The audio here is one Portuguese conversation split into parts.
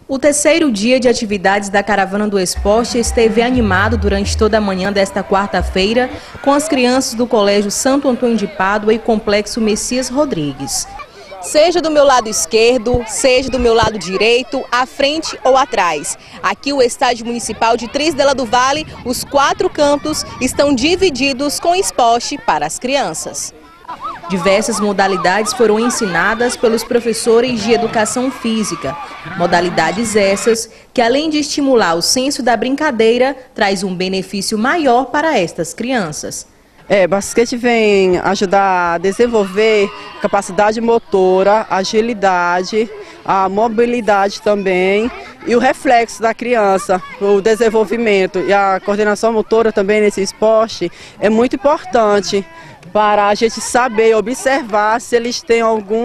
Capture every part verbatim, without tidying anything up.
O terceiro dia de atividades da Caravana do Esporte esteve animado durante toda a manhã desta quarta-feira com as crianças do Colégio Santo Antônio de Pádua e Complexo Messias Rodrigues. Seja do meu lado esquerdo, seja do meu lado direito, à frente ou atrás. Aqui o Estádio Municipal de Trisdela do Vale, os quatro campos estão divididos com esporte para as crianças. Diversas modalidades foram ensinadas pelos professores de educação física. Modalidades essas que, além de estimular o senso da brincadeira, traz um benefício maior para estas crianças. É, basquete vem ajudar a desenvolver capacidade motora, agilidade, a mobilidade também e o reflexo da criança, o desenvolvimento e a coordenação motora também nesse esporte é muito importante para a gente saber, observar se eles têm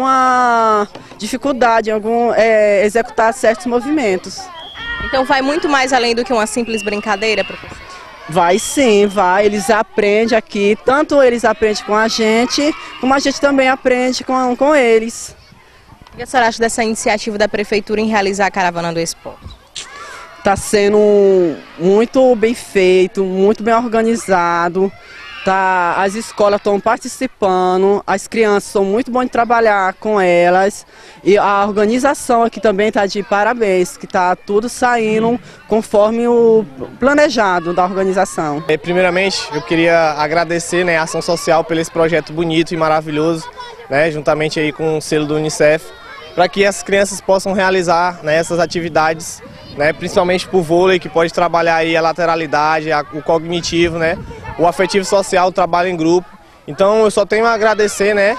alguma dificuldade em algum, é, executar certos movimentos. Então vai muito mais além do que uma simples brincadeira, professor? Vai sim, vai. Eles aprendem aqui, tanto eles aprendem com a gente, como a gente também aprende com, com eles. O que a senhora acha dessa iniciativa da Prefeitura em realizar a Caravana do Esporte? Está sendo muito bem feito, muito bem organizado. Tá, as escolas estão participando, as crianças são muito bom de trabalhar com elas e a organização aqui também está de parabéns, que está tudo saindo conforme o planejado da organização. Primeiramente, eu queria agradecer, né, a Ação Social pelo esse projeto bonito e maravilhoso, né, juntamente aí com o selo do Unicef, para que as crianças possam realizar, né, essas atividades, né, principalmente para o vôlei, que pode trabalhar aí a lateralidade, a, o cognitivo, né, o afetivo social, o trabalho em grupo. Então eu só tenho a agradecer, né,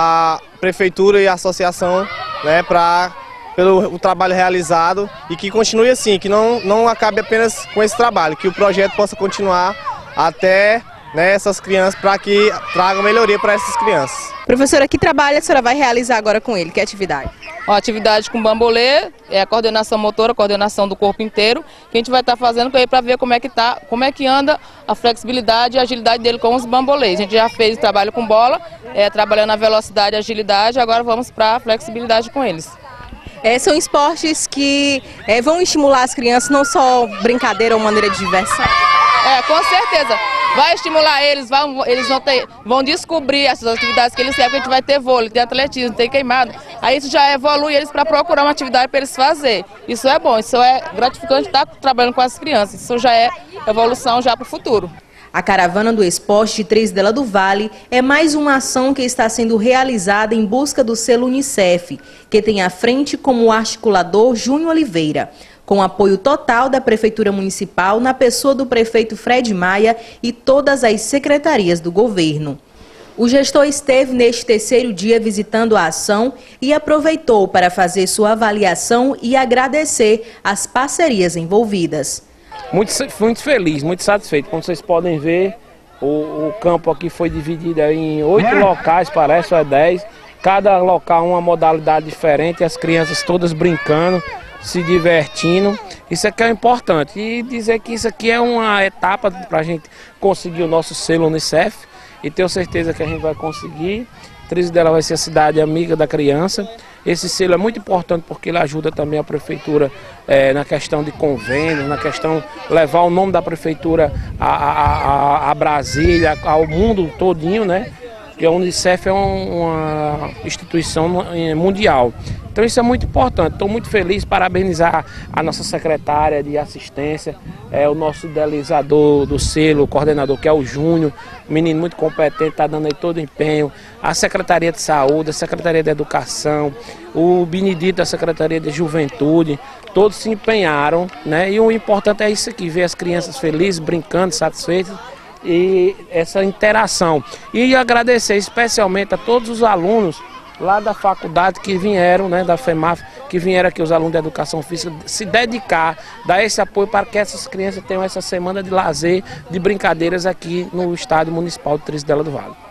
a Prefeitura e a Associação, né, pra, pelo o trabalho realizado e que continue assim, que não, não acabe apenas com esse trabalho, que o projeto possa continuar até, né, essas crianças, para que traga melhoria para essas crianças. Professora, que trabalho a senhora vai realizar agora com ele? Que atividade? Uma atividade com bambolê, é a coordenação motora, a coordenação do corpo inteiro, que a gente vai estar fazendo com ele para ver como é que tá, como é que anda a flexibilidade e a agilidade dele com os bambolês. A gente já fez trabalho com bola, é, trabalhando a velocidade e agilidade, agora vamos para a flexibilidade com eles. É, são esportes que é, vão estimular as crianças, não só brincadeira ou maneira de diversão? É, com certeza. Vai estimular eles, vão, eles vão, ter, vão descobrir essas atividades que eles querem, porque a gente vai ter vôlei, tem atletismo, tem queimado. Aí isso já evolui eles para procurar uma atividade para eles fazer. Isso é bom, isso é gratificante estar trabalhando com as crianças, isso já é evolução já para o futuro. A Caravana do Esporte de Trisdela do Vale é mais uma ação que está sendo realizada em busca do selo Unicef, que tem à frente como articulador Júnior Oliveira, com apoio total da Prefeitura Municipal na pessoa do prefeito Fred Maia e todas as secretarias do governo. O gestor esteve neste terceiro dia visitando a ação e aproveitou para fazer sua avaliação e agradecer as parcerias envolvidas. Muito, muito feliz, muito satisfeito. Como vocês podem ver, o, o campo aqui foi dividido em oito locais, parece, ou é dez. Cada local uma modalidade diferente, as crianças todas brincando, se divertindo. Isso aqui é importante. E dizer que isso aqui é uma etapa para a gente conseguir o nosso selo Unicef. E tenho certeza que a gente vai conseguir. Trisdela vai ser a cidade amiga da criança. Esse selo é muito importante porque ele ajuda também a prefeitura é, na questão de convênios, na questão de levar o nome da prefeitura a, a, a, a Brasília, ao mundo todinho, né? Porque a Unicef é um, uma instituição mundial. Então isso é muito importante. Estou muito feliz, parabenizar a nossa secretária de assistência, é, o nosso idealizador do selo, o coordenador, que é o Júnior, um menino muito competente, está dando aí todo o empenho, a Secretaria de Saúde, a Secretaria de Educação, o Benedito da Secretaria de Juventude, todos se empenharam, né? E o importante é isso aqui, ver as crianças felizes, brincando, satisfeitas, e essa interação. E agradecer especialmente a todos os alunos lá da faculdade que vieram, né, da FEMAF, que vieram aqui, os alunos de Educação Física, se dedicar, dar esse apoio para que essas crianças tenham essa semana de lazer, de brincadeiras aqui no Estádio Municipal de Trisdela do Vale.